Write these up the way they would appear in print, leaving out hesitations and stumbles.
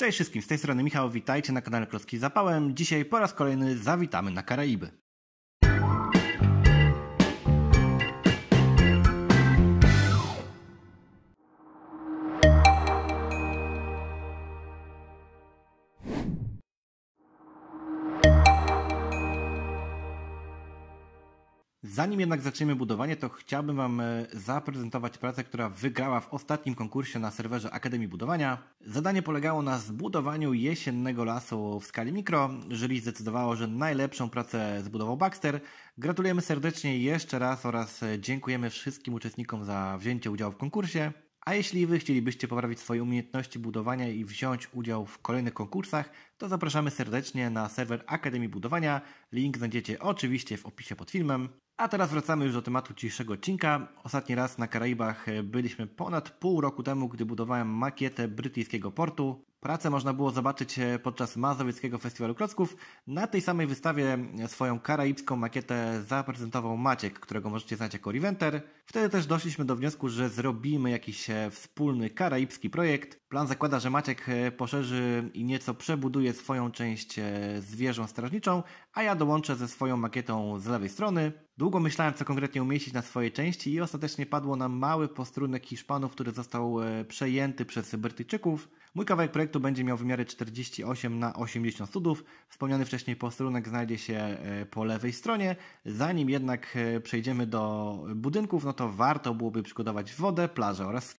Cześć wszystkim, z tej strony Michał, witajcie na kanale Klocki z Zapałem. Dzisiaj po raz kolejny zawitamy na Karaiby. Zanim jednak zaczniemy budowanie, to chciałbym Wam zaprezentować pracę, która wygrała w ostatnim konkursie na serwerze Akademii Budowania. Zadanie polegało na zbudowaniu jesiennego lasu w skali mikro. Jury zdecydowało, że najlepszą pracę zbudował Baxter. Gratulujemy serdecznie jeszcze raz oraz dziękujemy wszystkim uczestnikom za wzięcie udziału w konkursie. A jeśli Wy chcielibyście poprawić swoje umiejętności budowania i wziąć udział w kolejnych konkursach, to zapraszamy serdecznie na serwer Akademii Budowania. Link znajdziecie oczywiście w opisie pod filmem. A teraz wracamy już do tematu dzisiejszego odcinka. Ostatni raz na Karaibach byliśmy ponad pół roku temu, gdy budowałem makietę brytyjskiego portu. Pracę można było zobaczyć podczas Mazowieckiego Festiwalu Klocków. Na tej samej wystawie swoją karaibską makietę zaprezentował Maciek, którego możecie znać jako Reventer. Wtedy też doszliśmy do wniosku, że zrobimy jakiś wspólny karaibski projekt. Plan zakłada, że Maciek poszerzy i nieco przebuduje swoją część z wieżą strażniczą, a ja dołączę ze swoją makietą z lewej strony. Długo myślałem, co konkretnie umieścić na swojej części i ostatecznie padło na mały posterunek Hiszpanów, który został przejęty przez Brytyjczyków. Mój kawałek projektu będzie miał wymiary 48 na 80 cudów. Wspomniany wcześniej posterunek znajdzie się po lewej stronie. Zanim jednak przejdziemy do budynków, no to warto byłoby przygotować wodę, plażę oraz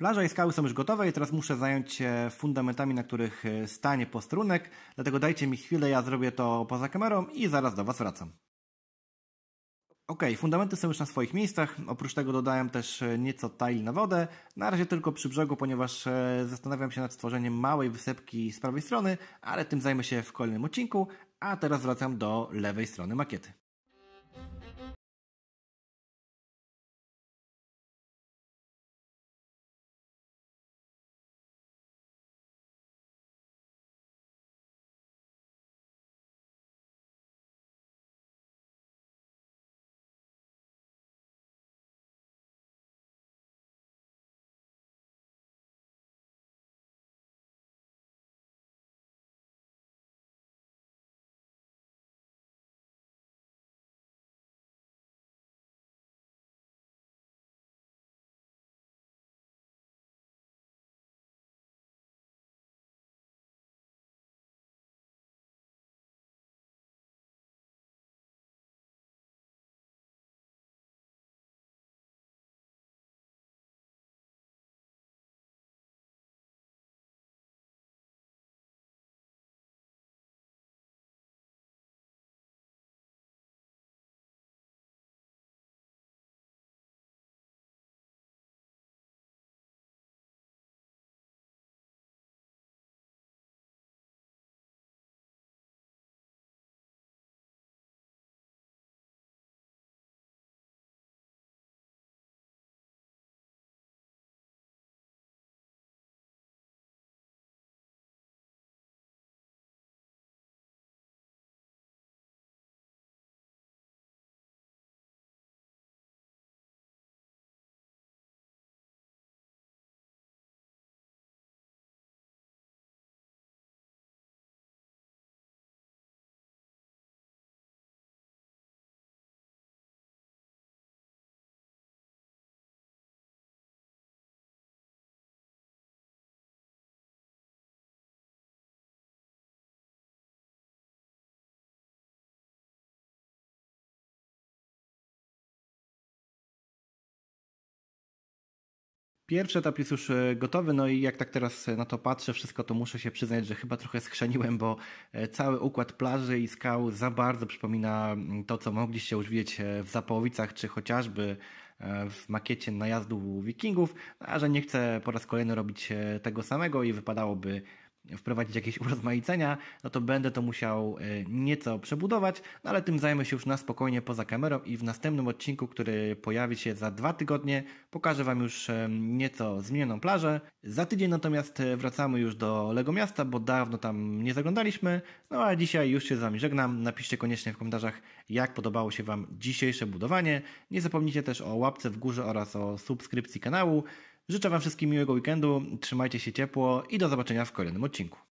Plaża i skały są już gotowe i teraz muszę zająć się fundamentami, na których stanie posterunek, dlatego dajcie mi chwilę, ja zrobię to poza kamerą i zaraz do Was wracam. Ok, fundamenty są już na swoich miejscach, oprócz tego dodałem też nieco tile na wodę, na razie tylko przy brzegu, ponieważ zastanawiam się nad stworzeniem małej wysepki z prawej strony, ale tym zajmę się w kolejnym odcinku, a teraz wracam do lewej strony makiety. Pierwszy etap jest już gotowy, no i jak tak teraz na to patrzę, wszystko to muszę się przyznać, że chyba trochę schrzeniłem, bo cały układ plaży i skał za bardzo przypomina to, co mogliście już widzieć w Zapałowicach, czy chociażby w makiecie najazdu Wikingów, a że nie chcę po raz kolejny robić tego samego i wypadałoby wprowadzić jakieś urozmaicenia, no to będę to musiał nieco przebudować, no ale tym zajmę się już na spokojnie poza kamerą i w następnym odcinku, który pojawi się za 2 tygodnie, pokażę Wam już nieco zmienioną plażę. Za tydzień natomiast wracamy już do Lego Miasta, bo dawno tam nie zaglądaliśmy, no a dzisiaj już się z Wami żegnam. Napiszcie koniecznie w komentarzach, jak podobało się Wam dzisiejsze budowanie. Nie zapomnijcie też o łapce w górze oraz o subskrypcji kanału. Życzę Wam wszystkim miłego weekendu, trzymajcie się ciepło i do zobaczenia w kolejnym odcinku.